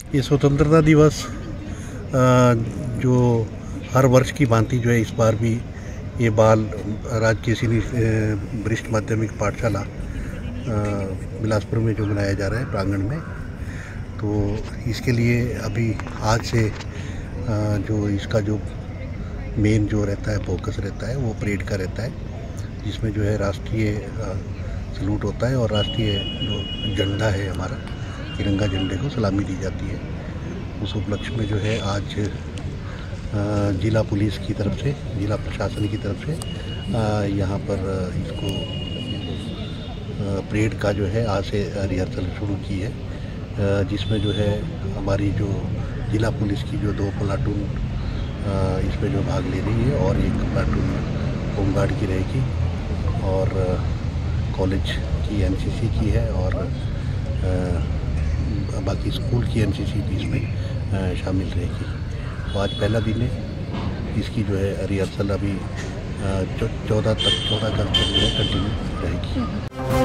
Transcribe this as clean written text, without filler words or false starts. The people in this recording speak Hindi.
ये स्वतंत्रता दिवस जो हर वर्ष की भांति जो है इस बार भी ये बाल राजकीय सीनियर वरिष्ठ माध्यमिक पाठशाला बिलासपुर में जो मनाया जा रहा है प्रांगण में, तो इसके लिए अभी आज से जो इसका जो मेन जो रहता है फोकस रहता है वो परेड का रहता है, जिसमें जो है राष्ट्रीय सलूट होता है और राष्ट्रीय जो झंडा है हमारा तिरंगा झंडे को सलामी दी जाती है। उस उपलक्ष्य में जो है आज जिला पुलिस की तरफ से, जिला प्रशासन की तरफ से यहाँ पर इसको परेड का जो है आज से रिहर्सल शुरू की है, जिसमें जो है हमारी जो जिला पुलिस की जो 2 प्लाटून इसमें जो भाग ले रही है और 1 प्लाटून होमगार्ड की रहेगी और कॉलेज की एनसीसी की है और बाकी स्कूल की एनसीसी भी इसमें शामिल रहेगी। तो आज पहला दिन है, इसकी जो है रिहर्सल अभी 14 अगस्त तक जो है कंटिन्यू रहेगी।